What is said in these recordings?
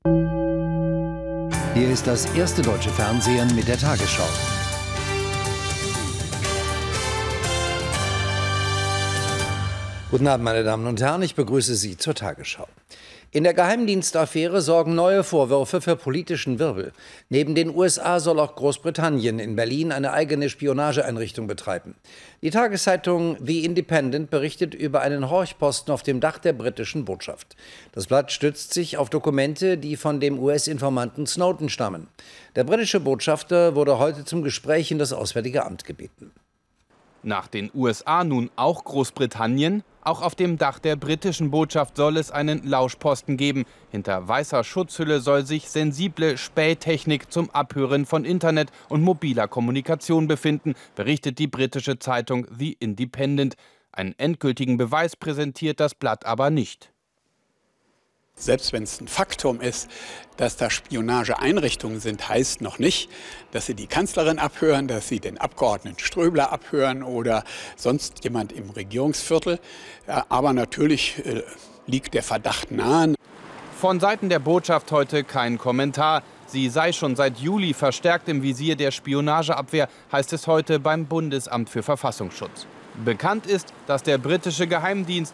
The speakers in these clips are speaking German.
Hier ist das erste deutsche Fernsehen mit der Tagesschau. Guten Abend, meine Damen und Herren, ich begrüße Sie zur Tagesschau. In der Geheimdienstaffäre sorgen neue Vorwürfe für politischen Wirbel. Neben den USA soll auch Großbritannien in Berlin eine eigene Spionageeinrichtung betreiben. Die Tageszeitung The Independent berichtet über einen Horchposten auf dem Dach der britischen Botschaft. Das Blatt stützt sich auf Dokumente, die von dem US-Informanten Snowden stammen. Der britische Botschafter wurde heute zum Gespräch in das Auswärtige Amt gebeten. Nach den USA nun auch Großbritannien? Auch auf dem Dach der britischen Botschaft soll es einen Lauschposten geben. Hinter weißer Schutzhülle soll sich sensible Spähtechnik zum Abhören von Internet und mobiler Kommunikation befinden, berichtet die britische Zeitung The Independent. Einen endgültigen Beweis präsentiert das Blatt aber nicht. Selbst wenn es ein Faktum ist, dass da Spionageeinrichtungen sind, heißt noch nicht, dass sie die Kanzlerin abhören, dass sie den Abgeordneten Ströbler abhören oder sonst jemand im Regierungsviertel. Aber natürlich liegt der Verdacht nahe. Von Seiten der Botschaft heute kein Kommentar. Sie sei schon seit Juli verstärkt im Visier der Spionageabwehr, heißt es heute beim Bundesamt für Verfassungsschutz. Bekannt ist, dass der britische Geheimdienst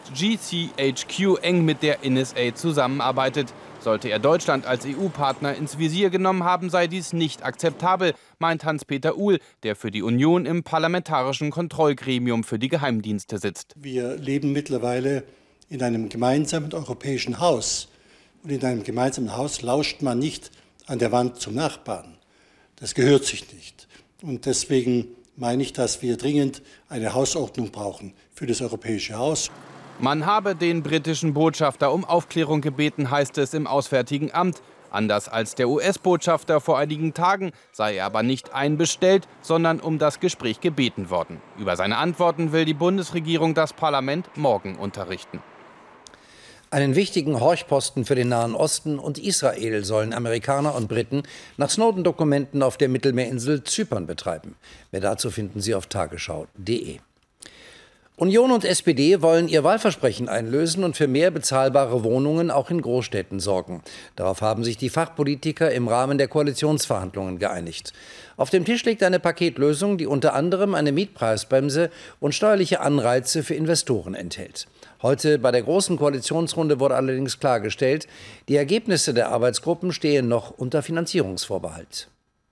GCHQ eng mit der NSA zusammenarbeitet. Sollte er Deutschland als EU-Partner ins Visier genommen haben, sei dies nicht akzeptabel, meint Hans-Peter Uhl, der für die Union im Parlamentarischen Kontrollgremium für die Geheimdienste sitzt. Wir leben mittlerweile in einem gemeinsamen europäischen Haus. Und in einem gemeinsamen Haus lauscht man nicht an der Wand zum Nachbarn. Das gehört sich nicht. Und deswegen meine ich, dass wir dringend eine Hausordnung brauchen für das Europäische Haus. Man habe den britischen Botschafter um Aufklärung gebeten, heißt es im Auswärtigen Amt. Anders als der US-Botschafter vor einigen Tagen sei er aber nicht einbestellt, sondern um das Gespräch gebeten worden. Über seine Antworten will die Bundesregierung das Parlament morgen unterrichten. Einen wichtigen Horchposten für den Nahen Osten und Israel sollen Amerikaner und Briten nach Snowden-Dokumenten auf der Mittelmeerinsel Zypern betreiben. Mehr dazu finden Sie auf tagesschau.de. Union und SPD wollen ihr Wahlversprechen einlösen und für mehr bezahlbare Wohnungen auch in Großstädten sorgen. Darauf haben sich die Fachpolitiker im Rahmen der Koalitionsverhandlungen geeinigt. Auf dem Tisch liegt eine Paketlösung, die unter anderem eine Mietpreisbremse und steuerliche Anreize für Investoren enthält. Heute bei der Großen Koalitionsrunde wurde allerdings klargestellt, die Ergebnisse der Arbeitsgruppen stehen noch unter Finanzierungsvorbehalt.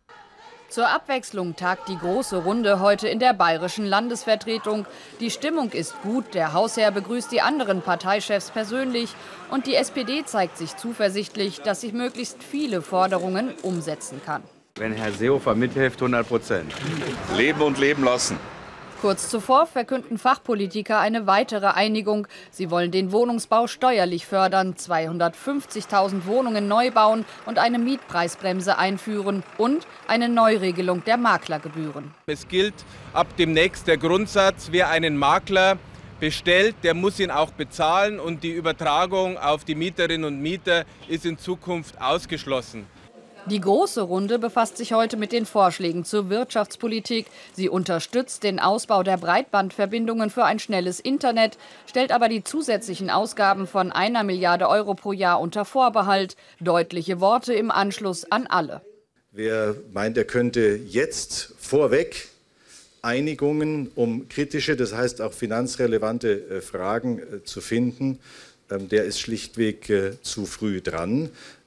Zur Abwechslung tagt die Große Runde heute in der bayerischen Landesvertretung. Die Stimmung ist gut, der Hausherr begrüßt die anderen Parteichefs persönlich und die SPD zeigt sich zuversichtlich, dass sie möglichst viele Forderungen umsetzen kann. Wenn Herr Seehofer mithilft, 100%. Leben und leben lassen. Kurz zuvor verkünden Fachpolitiker eine weitere Einigung. Sie wollen den Wohnungsbau steuerlich fördern, 250.000 Wohnungen neu bauen und eine Mietpreisbremse einführen und eine Neuregelung der Maklergebühren. Es gilt ab demnächst der Grundsatz, wer einen Makler bestellt, der muss ihn auch bezahlen und die Übertragung auf die Mieterinnen und Mieter ist in Zukunft ausgeschlossen. Die Große Runde befasst sich heute mit den Vorschlägen zur Wirtschaftspolitik. Sie unterstützt den Ausbau der Breitbandverbindungen für ein schnelles Internet, stellt aber die zusätzlichen Ausgaben von 1 Milliarde Euro pro Jahr unter Vorbehalt. Deutliche Worte im Anschluss an alle. Wer meint, er könnte jetzt vorweg Einigungen um kritische, das heißt auch finanzrelevante Fragen zu finden, der ist schlichtweg zu früh dran.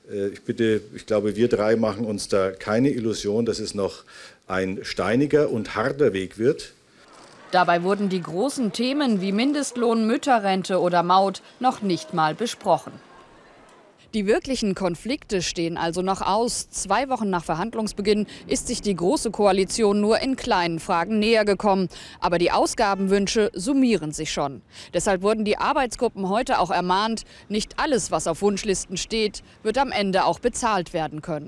Ich glaube, wir drei machen uns da keine Illusion, dass es noch ein steiniger und harter Weg wird. Dabei wurden die großen Themen wie Mindestlohn, Mütterrente oder Maut noch nicht mal besprochen. Die wirklichen Konflikte stehen also noch aus. 2 Wochen nach Verhandlungsbeginn ist sich die Große Koalition nur in kleinen Fragen näher gekommen. Aber die Ausgabenwünsche summieren sich schon. Deshalb wurden die Arbeitsgruppen heute auch ermahnt, nicht alles, was auf Wunschlisten steht, wird am Ende auch bezahlt werden können.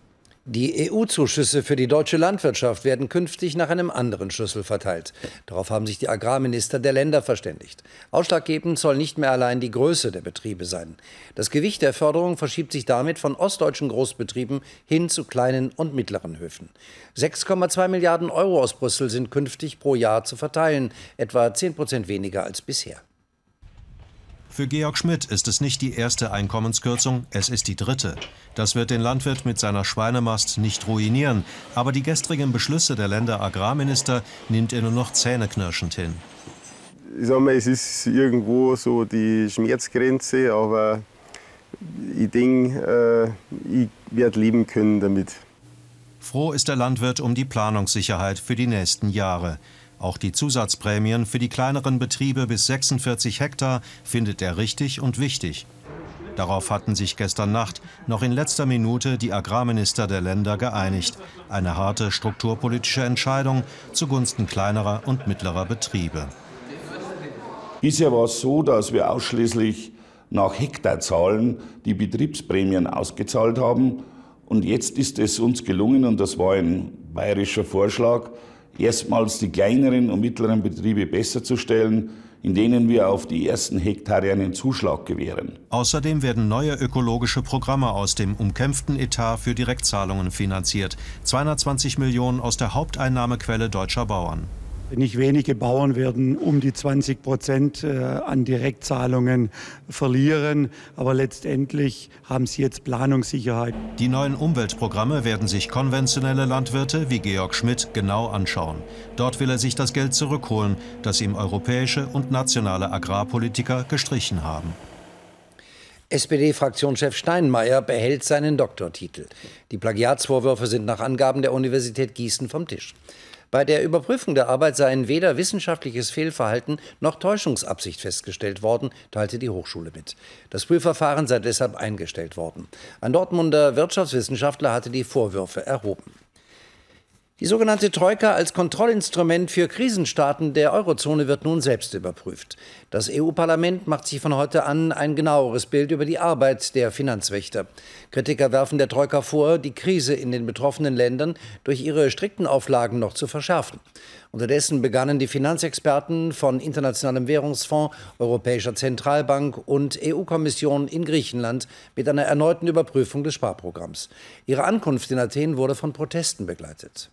Die EU-Zuschüsse für die deutsche Landwirtschaft werden künftig nach einem anderen Schlüssel verteilt. Darauf haben sich die Agrarminister der Länder verständigt. Ausschlaggebend soll nicht mehr allein die Größe der Betriebe sein. Das Gewicht der Förderung verschiebt sich damit von ostdeutschen Großbetrieben hin zu kleinen und mittleren Höfen. 6,2 Milliarden Euro aus Brüssel sind künftig pro Jahr zu verteilen, etwa 10% weniger als bisher. Für Georg Schmidt ist es nicht die erste Einkommenskürzung, es ist die dritte. Das wird den Landwirt mit seiner Schweinemast nicht ruinieren, aber die gestrigen Beschlüsse der Länderagrarminister nimmt er nur noch zähneknirschend hin. Ich sag mal, es ist irgendwo so die Schmerzgrenze, aber ich denke, ich werde leben können damit. Froh ist der Landwirt um die Planungssicherheit für die nächsten Jahre. Auch die Zusatzprämien für die kleineren Betriebe bis 46 Hektar findet er richtig und wichtig. Darauf hatten sich gestern Nacht noch in letzter Minute die Agrarminister der Länder geeinigt. Eine harte strukturpolitische Entscheidung zugunsten kleinerer und mittlerer Betriebe. Bisher war es so, dass wir ausschließlich nach Hektarzahlen die Betriebsprämien ausgezahlt haben. Und jetzt ist es uns gelungen, und das war ein bayerischer Vorschlag, erstmals die kleineren und mittleren Betriebe besser zu stellen, in denen wir auf die ersten Hektare einen Zuschlag gewähren. Außerdem werden neue ökologische Programme aus dem umkämpften Etat für Direktzahlungen finanziert. 220 Millionen aus der Haupteinnahmequelle deutscher Bauern. Nicht wenige Bauern werden um die 20% an Direktzahlungen verlieren, aber letztendlich haben sie jetzt Planungssicherheit. Die neuen Umweltprogramme werden sich konventionelle Landwirte wie Georg Schmidt genau anschauen. Dort will er sich das Geld zurückholen, das ihm europäische und nationale Agrarpolitiker gestrichen haben. SPD-Fraktionschef Steinmeier behält seinen Doktortitel. Die Plagiatsvorwürfe sind nach Angaben der Universität Gießen vom Tisch. Bei der Überprüfung der Arbeit seien weder wissenschaftliches Fehlverhalten noch Täuschungsabsicht festgestellt worden, teilte die Hochschule mit. Das Prüfverfahren sei deshalb eingestellt worden. Ein Dortmunder Wirtschaftswissenschaftler hatte die Vorwürfe erhoben. Die sogenannte Troika als Kontrollinstrument für Krisenstaaten der Eurozone wird nun selbst überprüft. Das EU-Parlament macht sich von heute an ein genaueres Bild über die Arbeit der Finanzwächter. Kritiker werfen der Troika vor, die Krise in den betroffenen Ländern durch ihre strikten Auflagen noch zu verschärfen. Unterdessen begannen die Finanzexperten von Internationalem Währungsfonds, Europäischer Zentralbank und EU-Kommission in Griechenland mit einer erneuten Überprüfung des Sparprogramms. Ihre Ankunft in Athen wurde von Protesten begleitet.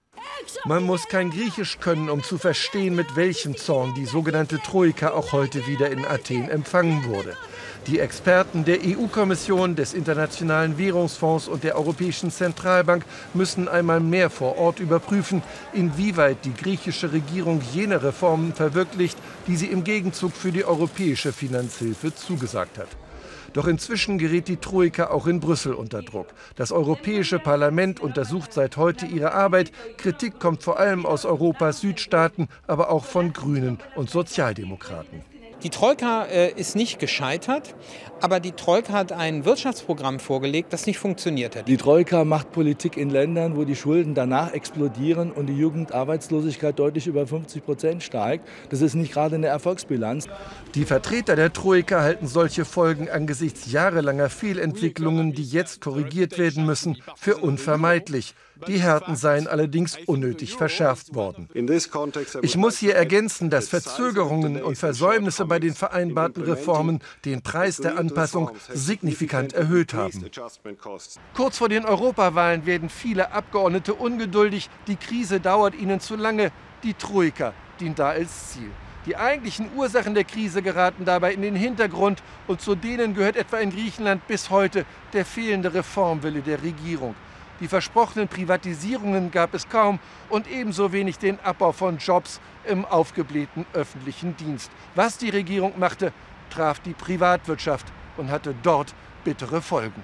Man muss kein Griechisch können, um zu verstehen, mit welchem Zorn die sogenannte Troika auch heute wieder in Athen empfangen wurde. Die Experten der EU-Kommission, des Internationalen Währungsfonds und der Europäischen Zentralbank müssen einmal mehr vor Ort überprüfen, inwieweit die griechische Regierung jene Reformen verwirklicht, die sie im Gegenzug für die europäische Finanzhilfe zugesagt hat. Doch inzwischen gerät die Troika auch in Brüssel unter Druck. Das Europäische Parlament untersucht seit heute ihre Arbeit. Kritik kommt vor allem aus Europas Südstaaten, aber auch von Grünen und Sozialdemokraten. Die Troika ist nicht gescheitert, aber die Troika hat ein Wirtschaftsprogramm vorgelegt, das nicht funktioniert hat. Die Troika macht Politik in Ländern, wo die Schulden danach explodieren und die Jugendarbeitslosigkeit deutlich über 50% steigt. Das ist nicht gerade eine Erfolgsbilanz. Die Vertreter der Troika halten solche Folgen angesichts jahrelanger Fehlentwicklungen, die jetzt korrigiert werden müssen, für unvermeidlich. Die Härten seien allerdings unnötig verschärft worden. Ich muss hier ergänzen, dass Verzögerungen und Versäumnisse bei den vereinbarten Reformen den Preis der Anpassung signifikant erhöht haben. Kurz vor den Europawahlen werden viele Abgeordnete ungeduldig. Die Krise dauert ihnen zu lange. Die Troika dient da als Ziel. Die eigentlichen Ursachen der Krise geraten dabei in den Hintergrund und zu denen gehört etwa in Griechenland bis heute der fehlende Reformwille der Regierung. Die versprochenen Privatisierungen gab es kaum und ebenso wenig den Abbau von Jobs im aufgeblähten öffentlichen Dienst. Was die Regierung machte, traf die Privatwirtschaft und hatte dort bittere Folgen.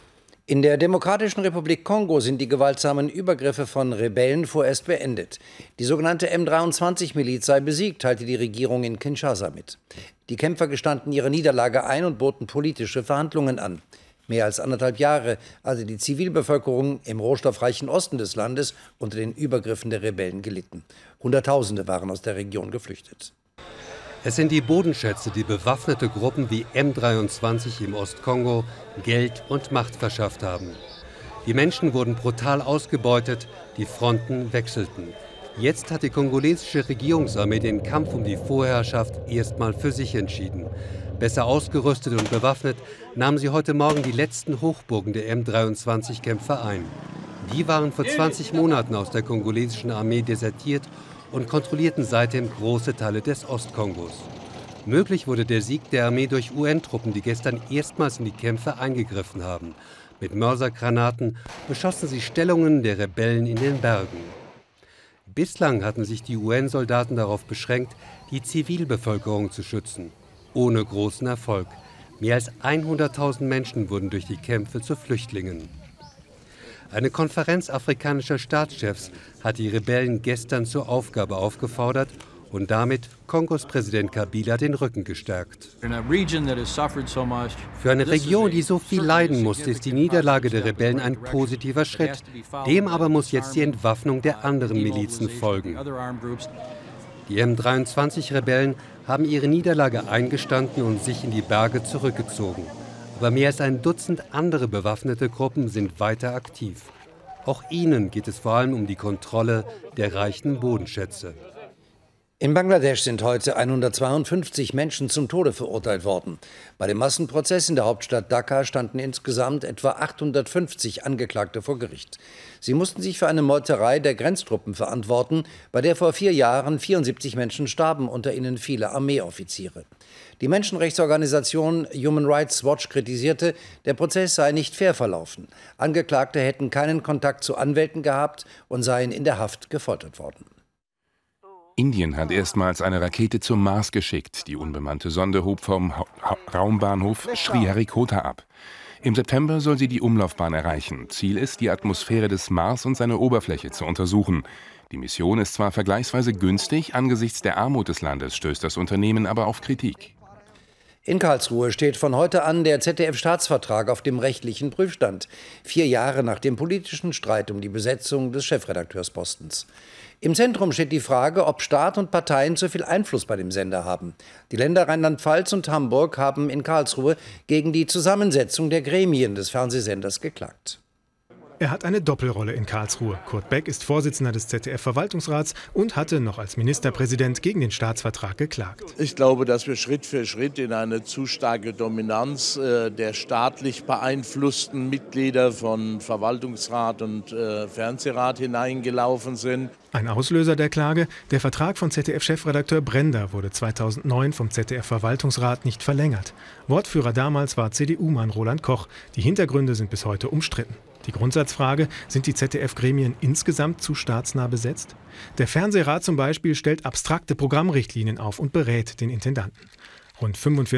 In der Demokratischen Republik Kongo sind die gewaltsamen Übergriffe von Rebellen vorerst beendet. Die sogenannte M23-Miliz sei besiegt, teilte die Regierung in Kinshasa mit. Die Kämpfer gestanden ihre Niederlage ein und boten politische Verhandlungen an. Mehr als 1,5 Jahre hatte die Zivilbevölkerung im rohstoffreichen Osten des Landes unter den Übergriffen der Rebellen gelitten. Hunderttausende waren aus der Region geflüchtet. Es sind die Bodenschätze, die bewaffnete Gruppen wie M23 im Ostkongo Geld und Macht verschafft haben. Die Menschen wurden brutal ausgebeutet, die Fronten wechselten. Jetzt hat die kongolesische Regierungsarmee den Kampf um die Vorherrschaft erstmal für sich entschieden. Besser ausgerüstet und bewaffnet nahmen sie heute Morgen die letzten Hochburgen der M23-Kämpfer ein. Die waren vor 20 Monaten aus der kongolesischen Armee desertiert und kontrollierten seitdem große Teile des Ostkongos. Möglich wurde der Sieg der Armee durch UN-Truppen, die gestern erstmals in die Kämpfe eingegriffen haben. Mit Mörsergranaten beschossen sie Stellungen der Rebellen in den Bergen. Bislang hatten sich die UN-Soldaten darauf beschränkt, die Zivilbevölkerung zu schützen. Ohne großen Erfolg. Mehr als 100.000 Menschen wurden durch die Kämpfe zu Flüchtlingen. Eine Konferenz afrikanischer Staatschefs hat die Rebellen gestern zur Aufgabe aufgefordert und damit Kongos Präsident Kabila den Rücken gestärkt. Für eine Region, die so viel leiden musste, ist die Niederlage der Rebellen ein positiver Schritt. Dem aber muss jetzt die Entwaffnung der anderen Milizen folgen. Die M23-Rebellen haben ihre Niederlage eingestanden und sich in die Berge zurückgezogen. Aber mehr als ein Dutzend andere bewaffnete Gruppen sind weiter aktiv. Auch ihnen geht es vor allem um die Kontrolle der reichen Bodenschätze. In Bangladesch sind heute 152 Menschen zum Tode verurteilt worden. Bei dem Massenprozess in der Hauptstadt Dhaka standen insgesamt etwa 850 Angeklagte vor Gericht. Sie mussten sich für eine Meuterei der Grenztruppen verantworten, bei der vor 4 Jahren 74 Menschen starben, unter ihnen viele Armeeoffiziere. Die Menschenrechtsorganisation Human Rights Watch kritisierte, der Prozess sei nicht fair verlaufen. Angeklagte hätten keinen Kontakt zu Anwälten gehabt und seien in der Haft gefoltert worden. Indien hat erstmals eine Rakete zum Mars geschickt. Die unbemannte Sonde hob vom Raumbahnhof Sriharikota ab. Im September soll sie die Umlaufbahn erreichen. Ziel ist, die Atmosphäre des Mars und seine Oberfläche zu untersuchen. Die Mission ist zwar vergleichsweise günstig, angesichts der Armut des Landes stößt das Unternehmen aber auf Kritik. In Karlsruhe steht von heute an der ZDF-Staatsvertrag auf dem rechtlichen Prüfstand. 4 Jahre nach dem politischen Streit um die Besetzung des Chefredakteurspostens. Im Zentrum steht die Frage, ob Staat und Parteien zu viel Einfluss bei dem Sender haben. Die Länder Rheinland-Pfalz und Hamburg haben in Karlsruhe gegen die Zusammensetzung der Gremien des Fernsehsenders geklagt. Er hat eine Doppelrolle in Karlsruhe. Kurt Beck ist Vorsitzender des ZDF-Verwaltungsrats und hatte noch als Ministerpräsident gegen den Staatsvertrag geklagt. Ich glaube, dass wir Schritt für Schritt in eine zu starke Dominanz der staatlich beeinflussten Mitglieder von Verwaltungsrat und Fernsehrat hineingelaufen sind. Ein Auslöser der Klage: der Vertrag von ZDF-Chefredakteur Brender wurde 2009 vom ZDF-Verwaltungsrat nicht verlängert. Wortführer damals war CDU-Mann Roland Koch. Die Hintergründe sind bis heute umstritten. Die Grundsatzfrage: sind die ZDF-Gremien insgesamt zu staatsnah besetzt? Der Fernsehrat zum Beispiel stellt abstrakte Programmrichtlinien auf und berät den Intendanten. Rund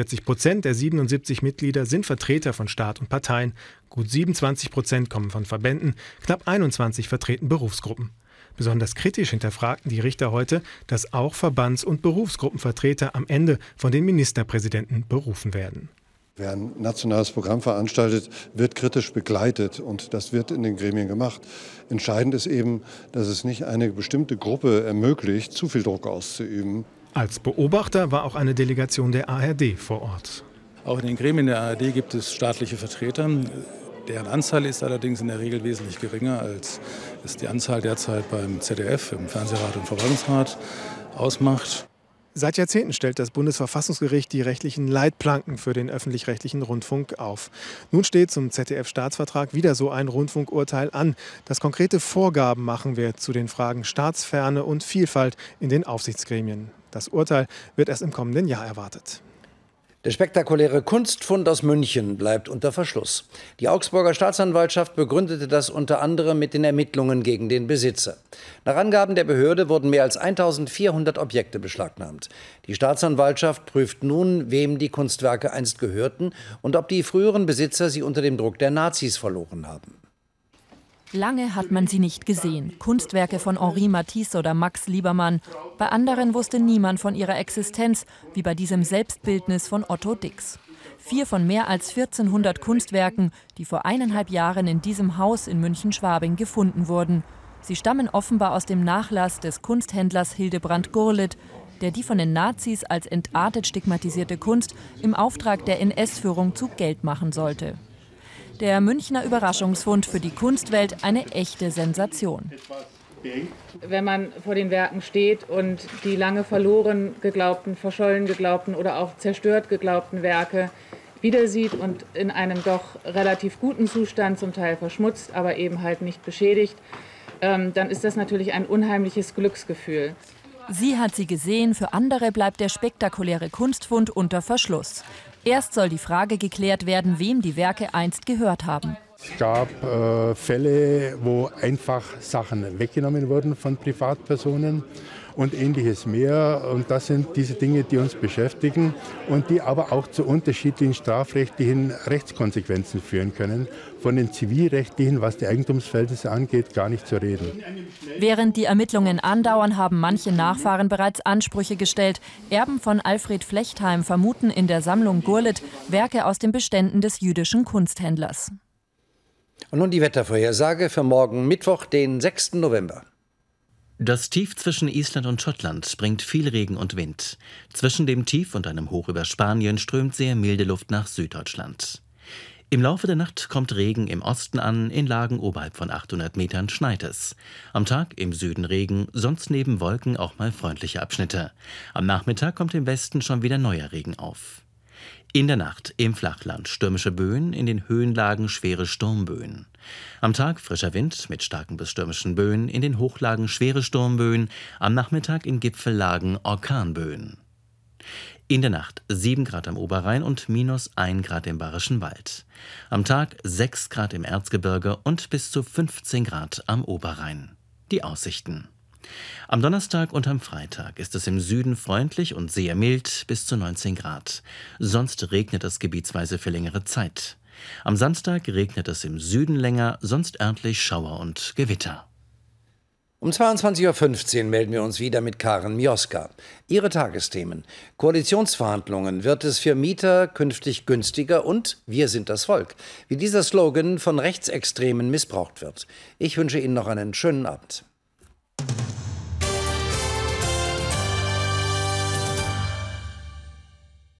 45% der 77 Mitglieder sind Vertreter von Staat und Parteien. Gut 27% kommen von Verbänden, knapp 21% vertreten Berufsgruppen. Besonders kritisch hinterfragten die Richter heute, dass auch Verbands- und Berufsgruppenvertreter am Ende von den Ministerpräsidenten berufen werden. Wer ein nationales Programm veranstaltet, wird kritisch begleitet und das wird in den Gremien gemacht. Entscheidend ist eben, dass es nicht eine bestimmte Gruppe ermöglicht, zu viel Druck auszuüben. Als Beobachter war auch eine Delegation der ARD vor Ort. Auch in den Gremien der ARD gibt es staatliche Vertreter. Deren Anzahl ist allerdings in der Regel wesentlich geringer, als es die Anzahl derzeit beim ZDF, im Fernsehrat und Verwaltungsrat ausmacht. Seit Jahrzehnten stellt das Bundesverfassungsgericht die rechtlichen Leitplanken für den öffentlich-rechtlichen Rundfunk auf. Nun steht zum ZDF-Staatsvertrag wieder so ein Rundfunkurteil an, das konkrete Vorgaben machen wird zu den Fragen Staatsferne und Vielfalt in den Aufsichtsgremien. Das Urteil wird erst im kommenden Jahr erwartet. Der spektakuläre Kunstfund aus München bleibt unter Verschluss. Die Augsburger Staatsanwaltschaft begründete das unter anderem mit den Ermittlungen gegen den Besitzer. Nach Angaben der Behörde wurden mehr als 1400 Objekte beschlagnahmt. Die Staatsanwaltschaft prüft nun, wem die Kunstwerke einst gehörten und ob die früheren Besitzer sie unter dem Druck der Nazis verloren haben. Lange hat man sie nicht gesehen. Kunstwerke von Henri Matisse oder Max Liebermann. Bei anderen wusste niemand von ihrer Existenz, wie bei diesem Selbstbildnis von Otto Dix. 4 von mehr als 1400 Kunstwerken, die vor 1,5 Jahren in diesem Haus in München-Schwabing gefunden wurden. Sie stammen offenbar aus dem Nachlass des Kunsthändlers Hildebrand Gurlitt, der die von den Nazis als entartet stigmatisierte Kunst im Auftrag der NS-Führung zu Geld machen sollte. Der Münchner Überraschungsfund für die Kunstwelt eine echte Sensation. Wenn man vor den Werken steht und die lange verloren geglaubten, verschollen geglaubten oder auch zerstört geglaubten Werke wieder sieht und in einem doch relativ guten Zustand, zum Teil verschmutzt, aber eben halt nicht beschädigt, dann ist das natürlich ein unheimliches Glücksgefühl. Sie hat sie gesehen, für andere bleibt der spektakuläre Kunstfund unter Verschluss. Erst soll die Frage geklärt werden, wem die Werke einst gehört haben. Es gab Fälle, wo einfach Sachen weggenommen wurden von Privatpersonen und Ähnliches mehr. Und das sind diese Dinge, die uns beschäftigen und die aber auch zu unterschiedlichen strafrechtlichen Rechtskonsequenzen führen können. Von den zivilrechtlichen, was die Eigentumsverhältnisse angeht, gar nicht zu reden. Während die Ermittlungen andauern, haben manche Nachfahren bereits Ansprüche gestellt. Erben von Alfred Flechtheim vermuten in der Sammlung Gurlitt Werke aus den Beständen des jüdischen Kunsthändlers. Und nun die Wettervorhersage für morgen Mittwoch, den 6. November. Das Tief zwischen Island und Schottland bringt viel Regen und Wind. Zwischen dem Tief und einem Hoch über Spanien strömt sehr milde Luft nach Süddeutschland. Im Laufe der Nacht kommt Regen im Osten an, in Lagen oberhalb von 800 Metern schneit es. Am Tag im Süden Regen, sonst neben Wolken auch mal freundliche Abschnitte. Am Nachmittag kommt im Westen schon wieder neuer Regen auf. In der Nacht im Flachland stürmische Böen, in den Höhenlagen schwere Sturmböen. Am Tag frischer Wind mit starken bis stürmischen Böen, in den Hochlagen schwere Sturmböen, am Nachmittag in Gipfellagen Orkanböen. In der Nacht 7 Grad am Oberrhein und -1 Grad im Bayerischen Wald. Am Tag 6 Grad im Erzgebirge und bis zu 15 Grad am Oberrhein. Die Aussichten. Am Donnerstag und am Freitag ist es im Süden freundlich und sehr mild, bis zu 19 Grad. Sonst regnet es gebietsweise für längere Zeit. Am Samstag regnet es im Süden länger, sonst örtlich Schauer und Gewitter. Um 22:15 Uhr melden wir uns wieder mit Karen Mioska. Ihre Tagesthemen: Koalitionsverhandlungen. Wird es für Mieter künftig günstiger? Und wir sind das Volk. Wie dieser Slogan von Rechtsextremen missbraucht wird. Ich wünsche Ihnen noch einen schönen Abend.